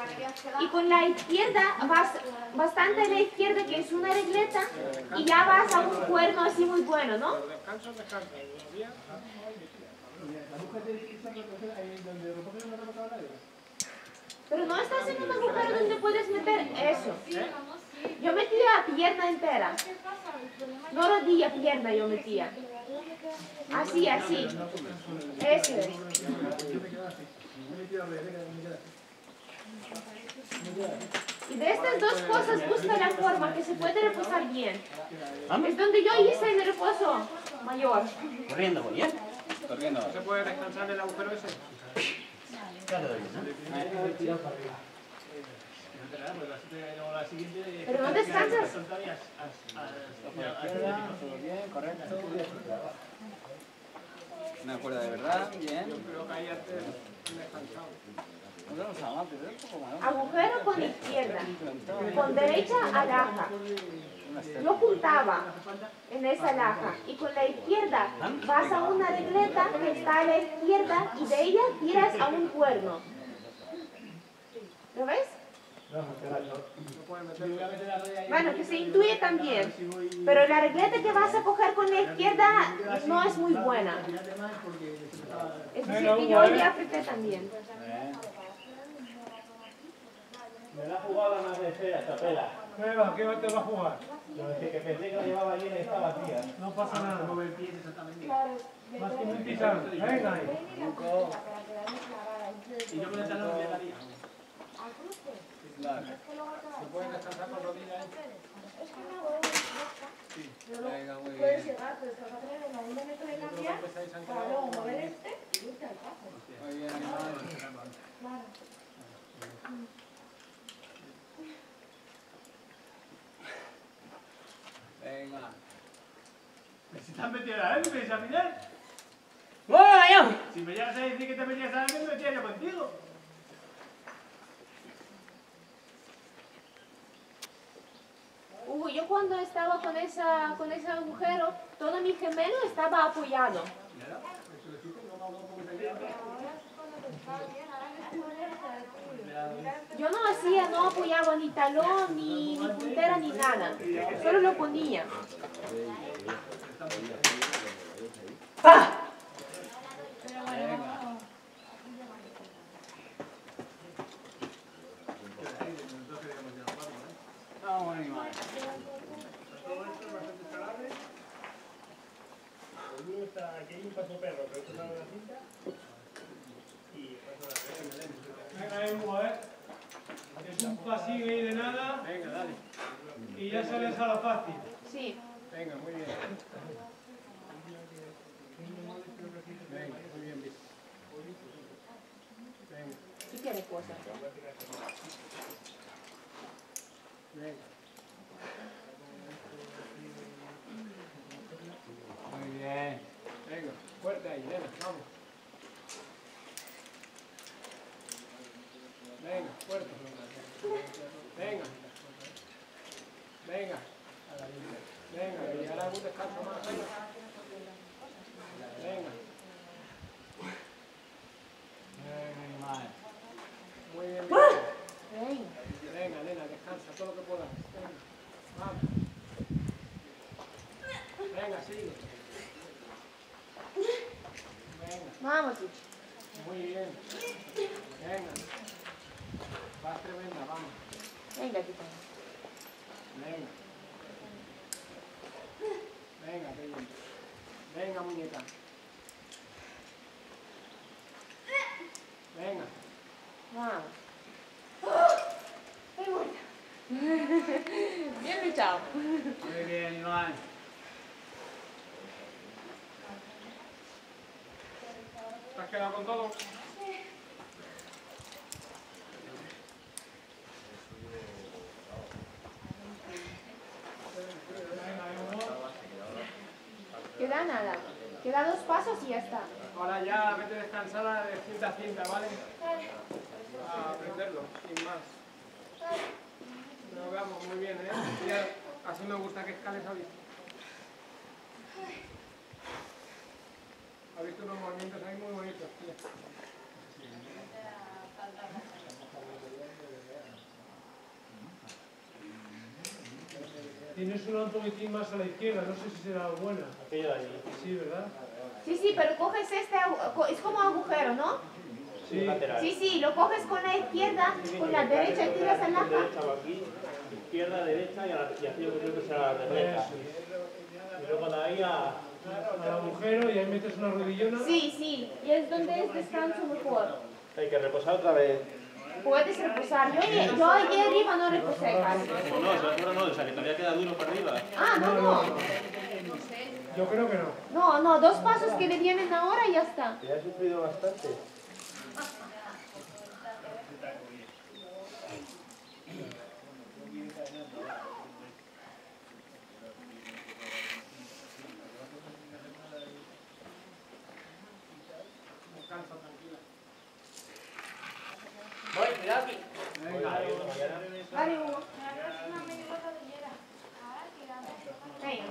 Y con la izquierda vas bastante a la izquierda, que es una regleta, y ya vas a un cuerno así muy bueno, ¿no? Pero no estás en un agujero donde puedes meter eso. Yo metía pierna entera. No rodilla, pierna yo metía. Así, así. Eso es. Y de estas dos cosas busca la forma que se puede reposar bien. Es donde yo hice el reposo mayor. Corriendo, voy, ¿eh? Corriendo. ¿No se puede descansar en el agujero ese? Pero no descansas. Bien, correcto. Una cuerda de verdad, bien. Yo creo que ahí antes descansado. Agujero con izquierda, con derecha alhaja. Yo juntaba en esa laja y con la izquierda vas a una regleta que está a la izquierda y de ella tiras a un cuerno. ¿Lo ves? Bueno, que se intuye también, pero la regleta que vas a coger con la izquierda no es muy buena. Es decir, que yo ya apreté también. Me la ha jugado más de esfera, Chapela. ¿Qué te va a jugar? Yo decía que pensé que la llevaba llena y estaba vacía. No pasa nada. No me pies exactamente. Más que un pisado. Venga ahí. Y yo con el talón le daría. Claro. ¿Se puede descansar con rodillas? Sí. Venga, muy bien. Puedes llegar, pero estás a tener en algún momento de cambiar para luego mover este y irte al paso. Muy bien, animal. Claro. Venga. Si te has metido a él, me dice a Miguel. ¡Bueno! Si me llegas a decir que te metías a él, me metía yo contigo. Hugo, yo cuando estaba con ese agujero, todo mi gemelo estaba apoyado. Yo no apoyaba ni talón, ni puntera, ni nada. Solo lo ponía. ¡Ah! Vamos, animal. Aquí hay un paso perro, pero esto es una cinta. Y Venga, ahí, Hugo, es un pasillo ahí de nada. Venga, dale. Y ya sales a la fácil. Sí. Venga, muy bien. Venga, muy bien, Vic. Venga. ¿Y tiene cosas? Venga. Muy bien. Venga, fuerte ahí, venga, vamos. Venga, fuerte. Venga. Venga. Venga, y ahora un descanso más. Venga. Venga. Venga, animal. Muy bien. Venga, nena, descansa todo lo que puedas. Venga, vamos. Venga, sigue. Venga. Vamos, Ichi. Muy bien. Venga. Vas tremenda, vamos. Venga, Tito. Venga. Venga, qué bien. Venga, muñeca. Venga. Vamos. Bien luchado. Muy bien, Iván. ¿Te has quedado con todo? Queda nada. Queda 2 pasos y ya está. Ahora ya vete descansada de cinta a cinta, ¿vale? A aprenderlo, sin más. Lo veamos muy bien, ¿eh? Ya, así me gusta que escales, ¿ha visto? Ha visto unos movimientos ahí muy bonitos, tío. Tienes una un poquitín más a la izquierda, no sé si será buena. Aquella de allí. Sí, ¿verdad? Sí, sí, pero coges este, es como agujero, ¿no? Sí. Lateral. Sí, sí, lo coges con la izquierda, con la derecha y tiras el laja. Derecha va aquí, izquierda, derecha y aquí yo creo que será la derecha. Y luego de ahí Al agujero y ahí metes una rodillona. Sí, sí, y es donde es descanso mejor. hay que reposar otra vez. Puedes reposar. Yo allí arriba no reposé casi. No, esa altura no, o sea que todavía queda duro para arriba. Ah, no. Yo creo que no. No, 2 pasos que le vienen ahora y ya está. Ya he sufrido bastante. Descansa, tranquila. Voy, cuidado aquí. Venga. Vale, Hugo. Venga.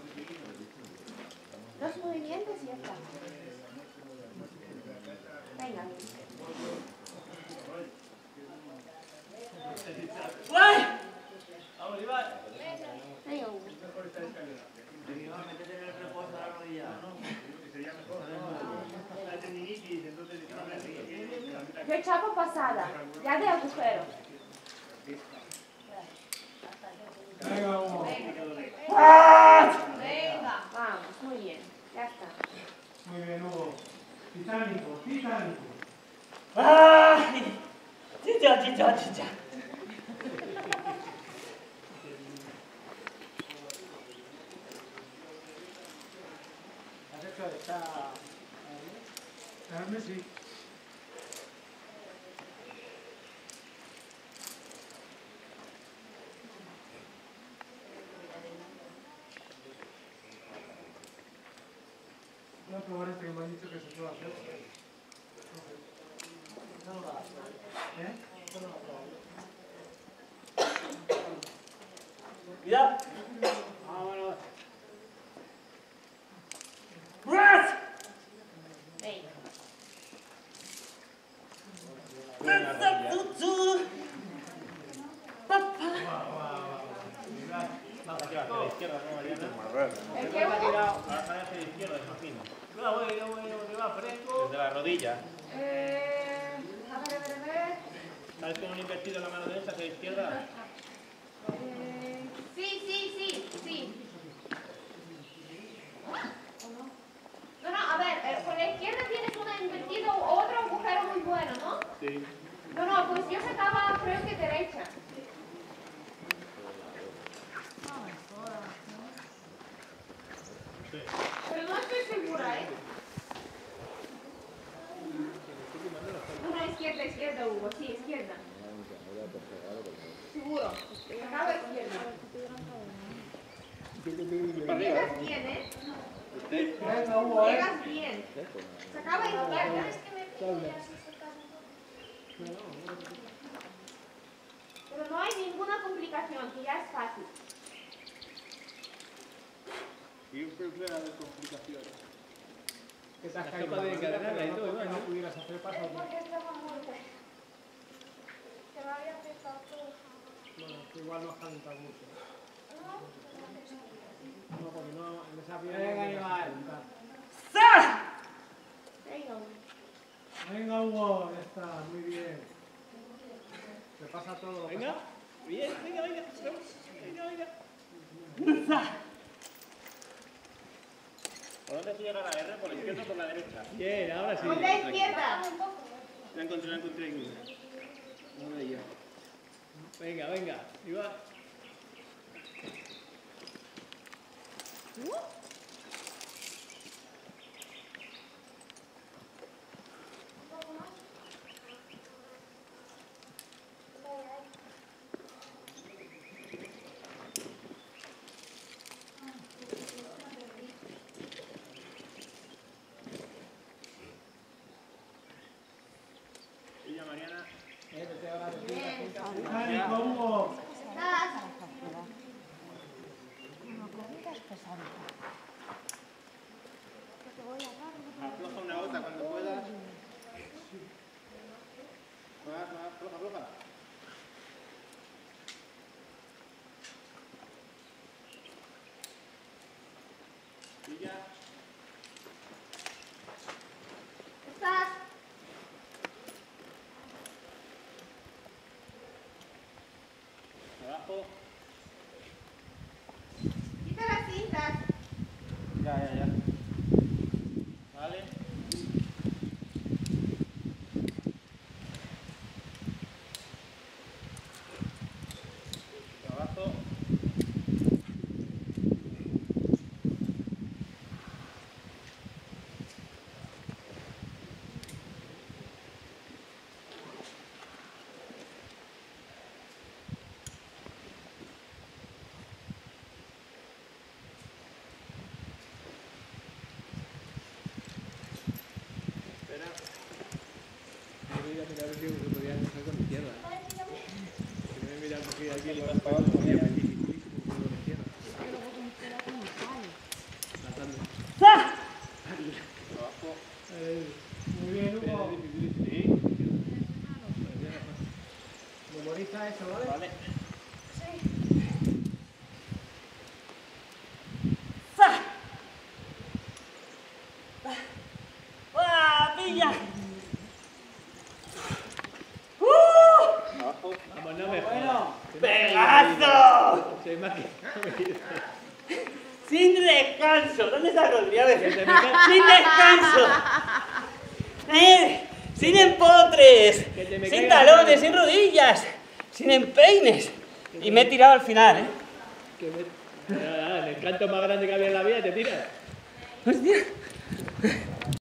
2 movimientos y ya está. Venga. ¡Guay! Vamos, Iván. Venga, Hugo. Métete en el reposo de la rodilla. Yo chapa pasada, ya de agujero. Venga, Hugo. Venga. Vamos, muy bien. Ya está. Muy bien, Hugo. Titánico, titánico. ¡Ay! ¡Chicha, chicha, chicha! ¿Has hecho esta? Carmen, sí. Voy a probar este que me han dicho que se puede hacer. ¿Eh? ¡Cuidado! Vámonos. ¡Ras! Venga. Aquí va, hacia la izquierda, ¿no, Mariana? ¿El qué, Hugo? Ahora sale hacia la izquierda, es más fino. Desde la rodilla. A ver. ¿Sabes cómo han invertido la mano derecha hacia la izquierda? Sí. No, a ver, con la izquierda tienes una invertida o otro agujero muy bueno, ¿no? Sí. No, pues yo sacaba creo que derecha. Pero no estoy segura, ¿eh? No, izquierda, Hugo, sí, izquierda. Seguro. Sacaba izquierda. Llegas bien, ¿eh? Venga, Hugo, Llegas bien. Sacaba izquierda. Pero no hay ninguna complicación, que ya es fácil. Siempre plena de complicaciones. Que te has caído de encadenarla y todo, no pudieras hacer paso. Porque estaba muerta. Se me había pesado todo. Bueno, tú igual no has calentado mucho. No, No, porque no, en esa pierna. Venga, no te vas a animal. calentar. ¡Sa! Venga, Hugo. Venga, Hugo, ya está, muy bien. Te pasa todo. Lo Venga. pasa. Bien, venga. ¿Por dónde se llega la R? ¿Por la izquierda o por la derecha? Bien, ahora sí. Con la izquierda. La encontré en Uno de ellos. Venga. Iván. Ella, Mariana. Vete ahora de Bien. Titánico, Hugo. Estás. Afloja una gota cuando puedas. Afloja. Abajo. Quita las cintas. Ya. Vale. Abajo. Espera. Yo voy a mirar si se podía coger con la izquierda. Yo voy a mirar porque aquí Aquí lo vas para abajo, podía mira. meter con la izquierda. Lanzando. Abajo. Muy bien, Hugo. Sí. Memoriza eso, ¿vale? Vale. ¡Pilla! Abajo. Vamos, no me jodas. ¡Pegazo! Soy más que... ¡Sin descanso! ¿Dónde está Rodri? A ver. Que te me ca- ¡Sin descanso! ¡Sin empotres! Que te me ¡Sin caigas. talones! ¡Sin rodillas! ¡Sin empeines! Y me he tirado al final, ¿eh? Que me... el encanto más grande que había en la vida te tiras. ¡Hostia!